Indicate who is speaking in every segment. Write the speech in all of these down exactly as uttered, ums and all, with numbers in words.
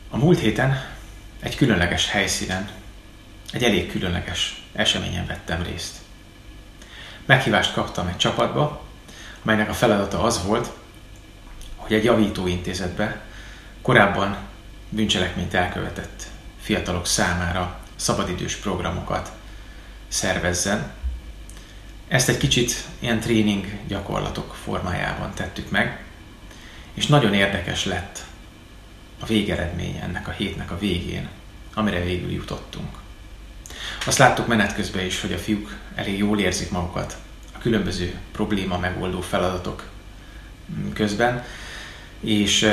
Speaker 1: A múlt héten egy különleges helyszínen, egy elég különleges eseményen vettem részt. Meghívást kaptam egy csapatba, amelynek a feladata az volt, hogy egy javítóintézetbe korábban bűncselekményt elkövetett fiatalok számára szabadidős programokat szervezzen. Ezt egy kicsit ilyen tréning gyakorlatok formájában tettük meg, és nagyon érdekes lett a végeredmény ennek a hétnek a végén, amire végül jutottunk. Azt láttuk menet közben is, hogy a fiúk elég jól érzik magukat a különböző probléma megoldó feladatok közben, és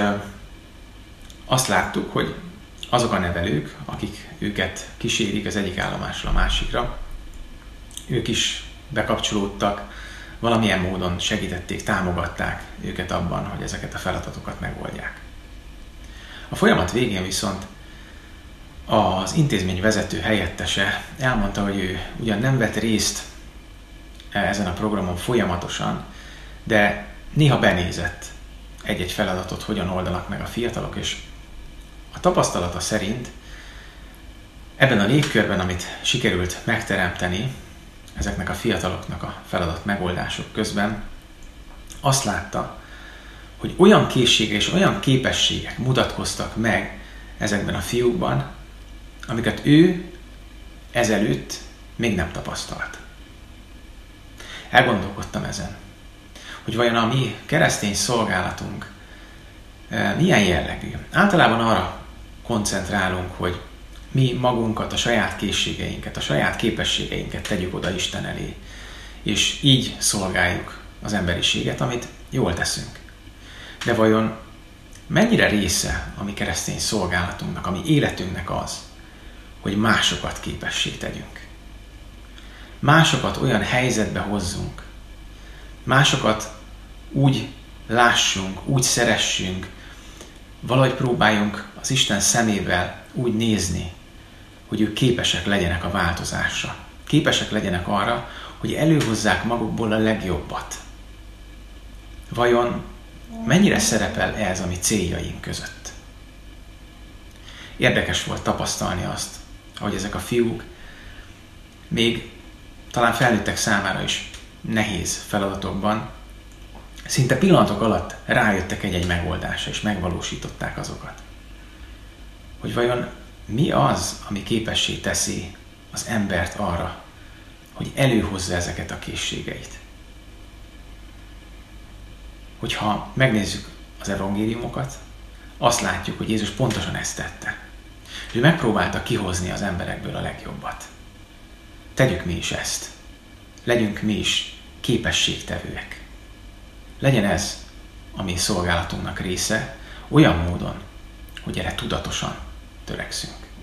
Speaker 1: azt láttuk, hogy azok a nevelők, akik őket kísérik az egyik állomásra a másikra, ők is bekapcsolódtak, valamilyen módon segítették, támogatták őket abban, hogy ezeket a feladatokat megoldják. A folyamat végén viszont az intézmény vezető helyettese elmondta, hogy ő ugyan nem vett részt ezen a programon folyamatosan, de néha benézett egy-egy feladatot, hogyan oldanak meg a fiatalok, és a tapasztalata szerint ebben a légkörben, amit sikerült megteremteni ezeknek a fiataloknak a feladat megoldások közben, azt látta, hogy olyan készségek és olyan képességek mutatkoztak meg ezekben a fiúkban, amiket ő ezelőtt még nem tapasztalt. Elgondolkodtam ezen, hogy vajon a mi keresztény szolgálatunk milyen jellegű. Általában arra koncentrálunk, hogy mi magunkat, a saját készségeinket, a saját képességeinket tegyük oda Isten elé, és így szolgáljuk az emberiséget, amit jól teszünk. De vajon mennyire része a mi keresztény szolgálatunknak, a mi életünknek az, hogy másokat képessé tegyünk? Másokat olyan helyzetbe hozzunk, másokat úgy lássunk, úgy szeressünk, valahogy próbáljunk az Isten szemével úgy nézni, hogy ők képesek legyenek a változásra. Képesek legyenek arra, hogy előhozzák magukból a legjobbat. Vajon mennyire szerepel ez a mi céljaink között? Érdekes volt tapasztalni azt, hogy ezek a fiúk még talán felnőttek számára is nehéz feladatokban szinte pillanatok alatt rájöttek egy-egy megoldásra, és megvalósították azokat. Hogy vajon mi az, ami képessé teszi az embert arra, hogy előhozza ezeket a készségeit. Hogyha megnézzük az evangéliumokat, azt látjuk, hogy Jézus pontosan ezt tette. Ő megpróbálta kihozni az emberekből a legjobbat. Tegyük mi is ezt. Legyünk mi is képességtevőek. Legyen ez a mi szolgálatunknak része olyan módon, hogy erre tudatosan törekszünk.